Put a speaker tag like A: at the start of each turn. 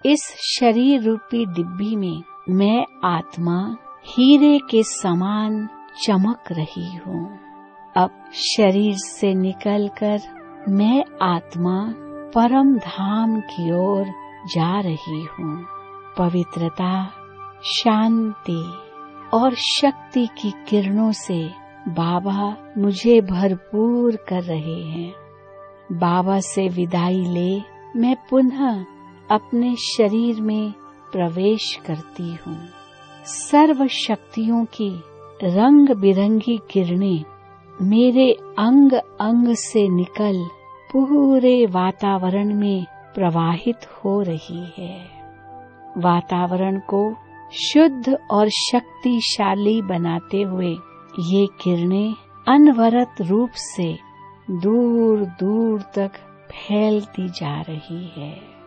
A: इस शरीर रूपी डिब्बी में मैं आत्मा हीरे के समान चमक रही हूँ। अब शरीर से निकलकर मैं आत्मा परम धाम की ओर जा रही हूँ। पवित्रता, शांति और शक्ति की किरणों से बाबा मुझे भरपूर कर रहे हैं। बाबा से विदाई ले मैं पुनः अपने शरीर में प्रवेश करती हूँ। सर्व शक्तियों की रंग बिरंगी किरणें मेरे अंग अंग से निकल पूरे वातावरण में प्रवाहित हो रही है। वातावरण को शुद्ध और शक्तिशाली बनाते हुए ये किरणें अनवरत रूप से दूर दूर तक फैलती जा रही है।